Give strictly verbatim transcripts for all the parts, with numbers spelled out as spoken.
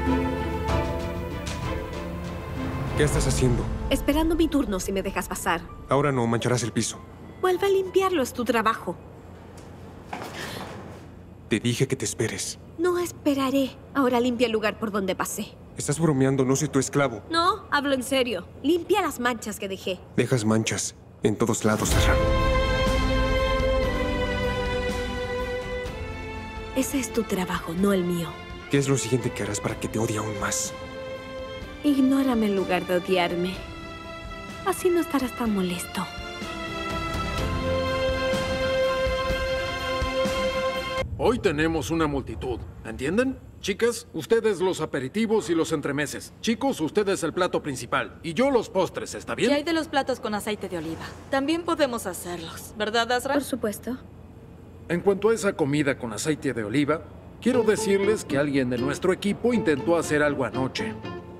¿Qué estás haciendo? Esperando mi turno si me dejas pasar. Ahora no, mancharás el piso. Vuelve a limpiarlo, es tu trabajo. Te dije que te esperes. No esperaré. Ahora limpia el lugar por donde pasé. Estás bromeando, no soy tu esclavo. No, hablo en serio. Limpia las manchas que dejé. Dejas manchas en todos lados, Ezra. Ese es tu trabajo, no el mío. ¿Qué es lo siguiente que harás para que te odie aún más? Ignórame en lugar de odiarme. Así no estarás tan molesto. Hoy tenemos una multitud, ¿entienden? Chicas, ustedes los aperitivos y los entremeses. Chicos, ustedes el plato principal. Y yo los postres, ¿está bien? ¿Qué hay de los platos con aceite de oliva? También podemos hacerlos, ¿verdad, Azra? Por supuesto. En cuanto a esa comida con aceite de oliva, quiero decirles que alguien de nuestro equipo intentó hacer algo anoche.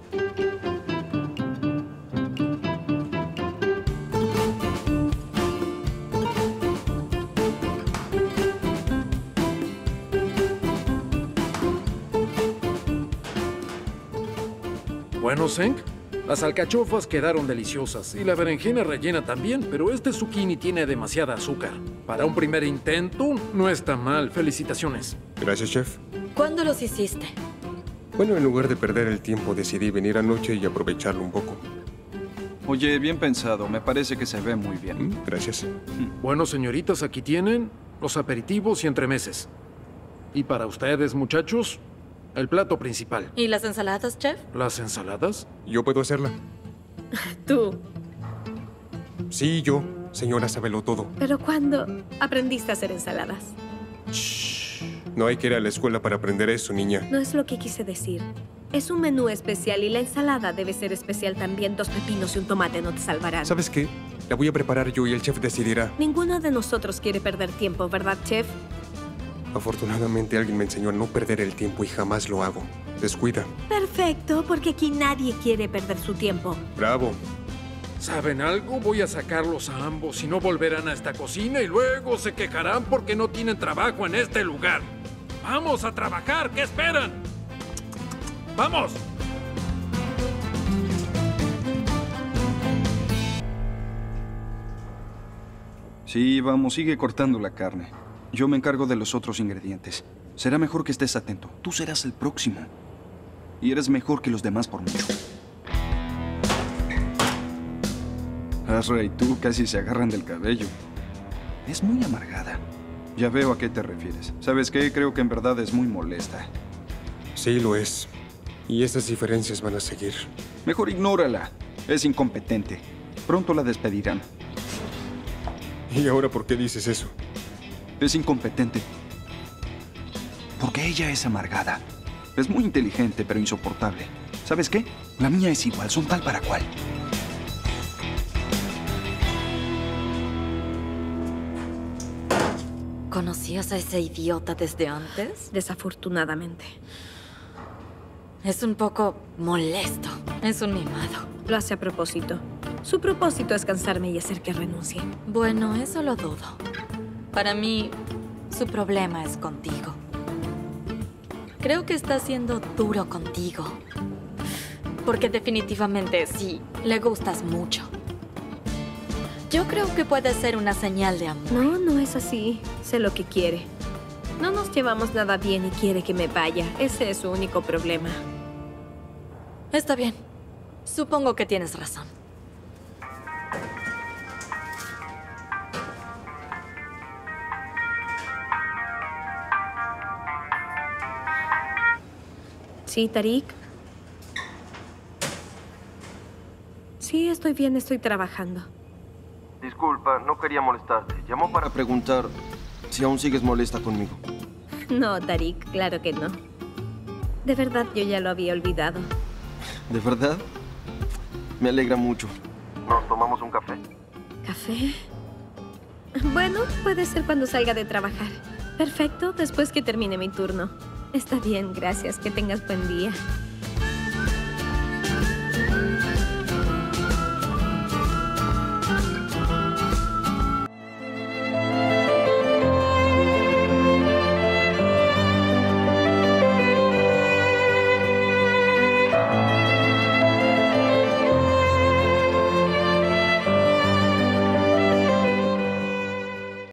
Bueno, Zeng, las alcachofas quedaron deliciosas y la berenjena rellena también, pero este zucchini tiene demasiada azúcar. Para un primer intento, no está mal. Felicitaciones. Gracias, chef. ¿Cuándo los hiciste? Bueno, en lugar de perder el tiempo, decidí venir anoche y aprovecharlo un poco. Oye, bien pensado. Me parece que se ve muy bien. Mm, Gracias. Bueno, señoritas, aquí tienen los aperitivos y entremeses. Y para ustedes, muchachos, el plato principal. ¿Y las ensaladas, chef? ¿Las ensaladas? Yo puedo hacerla. Tú. Sí, yo. Señora, sábelo todo. ¿Pero cuándo aprendiste a hacer ensaladas? Shh. No hay que ir a la escuela para aprender eso, niña. No es lo que quise decir. Es un menú especial y la ensalada debe ser especial también. Dos pepinos y un tomate no te salvarán. ¿Sabes qué? La voy a preparar yo y el chef decidirá. Ninguno de nosotros quiere perder tiempo, ¿verdad, chef? Afortunadamente alguien me enseñó a no perder el tiempo y jamás lo hago. Descuida. Perfecto, porque aquí nadie quiere perder su tiempo. Bravo. ¿Saben algo? Voy a sacarlos a ambos y no volverán a esta cocina y luego se quejarán porque no tienen trabajo en este lugar. ¡Vamos a trabajar! ¿Qué esperan? ¡Vamos! Sí, vamos, sigue cortando la carne. Yo me encargo de los otros ingredientes. Será mejor que estés atento. Tú serás el próximo. Y eres mejor que los demás por mucho. Azra y tú casi se agarran del cabello. Es muy amargada. Ya veo a qué te refieres. ¿Sabes qué? Creo que en verdad es muy molesta. Sí, lo es. Y estas diferencias van a seguir. Mejor ignórala. Es incompetente. Pronto la despedirán. ¿Y ahora por qué dices eso? Es incompetente. Porque ella es amargada. Es muy inteligente, pero insoportable. ¿Sabes qué? La mía es igual, son tal para cual. ¿Conocías a ese idiota desde antes? Desafortunadamente. Es un poco molesto. Es un mimado. Lo hace a propósito. Su propósito es cansarme y hacer que renuncie. Bueno, eso lo dudo. Para mí, su problema es contigo. Creo que está siendo duro contigo. Porque definitivamente sí, le gustas mucho. Yo creo que puede ser una señal de amor. No, no es así. Sé lo que quiere. No nos llevamos nada bien y quiere que me vaya. Ese es su único problema. Está bien. Supongo que tienes razón. Sí, Tariq. Sí, estoy bien, estoy trabajando. Disculpa, no quería molestarte. Llamó para preguntar si aún sigues molesta conmigo. No, Tariq, claro que no. De verdad, yo ya lo había olvidado. ¿De verdad? Me alegra mucho. ¿Nos tomamos un café? ¿Café? Bueno, puede ser cuando salga de trabajar. Perfecto, después que termine mi turno. Está bien, gracias. Que tengas buen día.